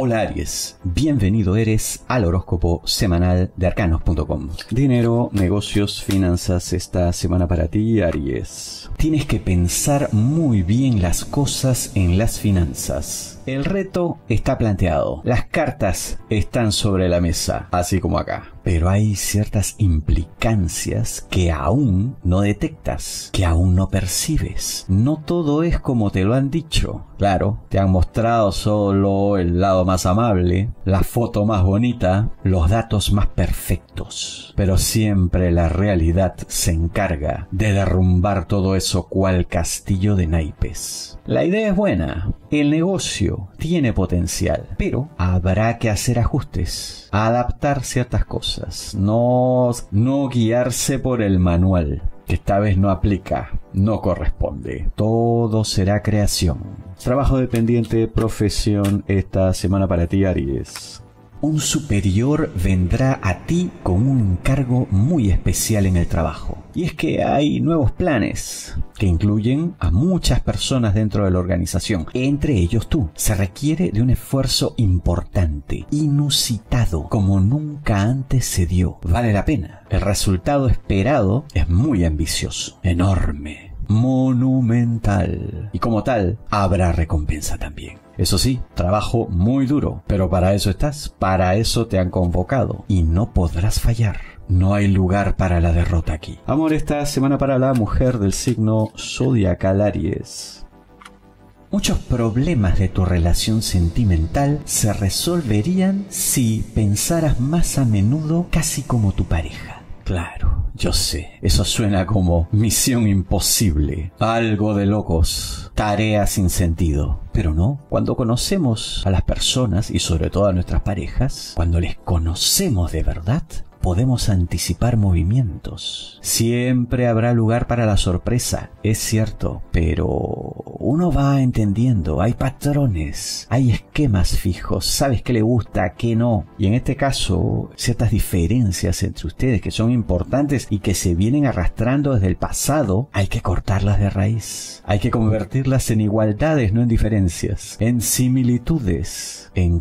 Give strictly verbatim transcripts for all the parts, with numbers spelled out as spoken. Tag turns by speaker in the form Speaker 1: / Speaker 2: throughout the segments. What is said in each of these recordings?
Speaker 1: Hola Aries, bienvenido eres al horóscopo semanal de arcanos punto com. Dinero, negocios, finanzas, esta semana para ti, Aries. Tienes que pensar muy bien las cosas en las finanzas. El reto está planteado, las cartas están sobre la mesa, así como acá. Pero hay ciertas implicancias que aún no detectas, que aún no percibes. No todo es como te lo han dicho. Claro, te han mostrado solo el lado más amable, la foto más bonita, los datos más perfectos. Pero siempre la realidad se encarga de derrumbar todo eso cual castillo de naipes. La idea es buena, el negocio tiene potencial, pero habrá que hacer ajustes, adaptar ciertas cosas, no, no guiarse por el manual, que esta vez no aplica, no corresponde. Todo será creación. Trabajo dependiente, profesión, esta semana para ti, Aries. Un superior vendrá a ti con un encargo muy especial en el trabajo. Y es que hay nuevos planes que incluyen a muchas personas dentro de la organización, entre ellos tú. Se requiere de un esfuerzo importante, inusitado, como nunca antes se dio. Vale la pena. El resultado esperado es muy ambicioso, enorme, monumental. Y como tal, habrá recompensa también. Eso sí, trabajo muy duro, pero para eso estás, para eso te han convocado y no podrás fallar. No hay lugar para la derrota aquí. Amor, esta semana para la mujer del signo zodiacal Aries. Muchos problemas de tu relación sentimental se resolverían si pensaras más a menudo casi como tu pareja. Claro, yo sé, eso suena como misión imposible, algo de locos, tarea sin sentido. Pero no, cuando conocemos a las personas y sobre todo a nuestras parejas, cuando les conocemos de verdad, podemos anticipar movimientos. Siempre habrá lugar para la sorpresa, es cierto, pero uno va entendiendo, hay patrones, hay esquemas fijos, sabes qué le gusta, qué no. Y en este caso, ciertas diferencias entre ustedes que son importantes y que se vienen arrastrando desde el pasado, hay que cortarlas de raíz. Hay que convertirlas en igualdades, no en diferencias, en similitudes, en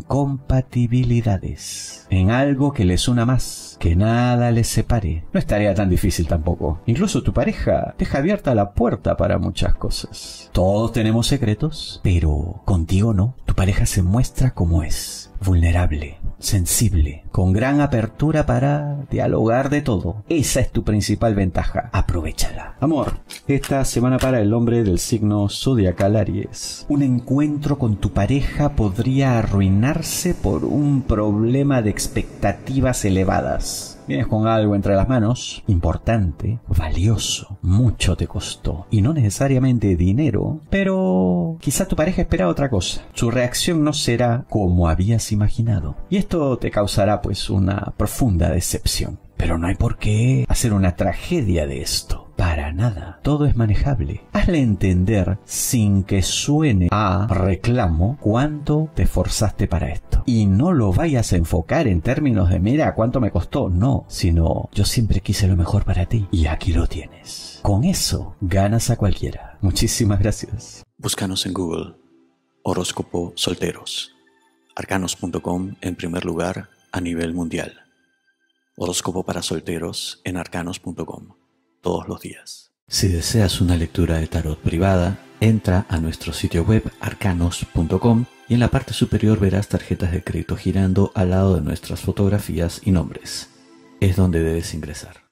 Speaker 1: compatibilidades, en algo que les una más, que nada les separe. No es tarea tan difícil tampoco. Incluso tu pareja deja abierta la puerta para muchas cosas. Todos tenemos secretos, pero contigo no. Tu pareja se muestra como es, vulnerable, sensible, con gran apertura para dialogar de todo. Esa es tu principal ventaja. Aprovéchala. Amor, esta semana para el hombre del signo zodiacal Aries. Un encuentro con tu pareja podría arruinarse por un problema de expectativas elevadas. Vienes con algo entre las manos, importante, valioso, mucho te costó, y no necesariamente dinero, pero quizá tu pareja espera otra cosa. Su reacción no será como habías imaginado, y esto te causará pues una profunda decepción. Pero no hay por qué hacer una tragedia de esto. Para nada. Todo es manejable. Hazle entender, sin que suene a reclamo, cuánto te esforzaste para esto. Y no lo vayas a enfocar en términos de mira cuánto me costó. No, sino yo siempre quise lo mejor para ti. Y aquí lo tienes. Con eso ganas a cualquiera. Muchísimas gracias.
Speaker 2: Búscanos en Google. Horóscopo Solteros. arcanos punto com en primer lugar a nivel mundial. Horóscopo para solteros en arcanos punto com. Todos los días.
Speaker 1: Si deseas una lectura de tarot privada, entra a nuestro sitio web arcanos punto com y en la parte superior verás tarjetas de crédito girando al lado de nuestras fotografías y nombres. Es donde debes ingresar.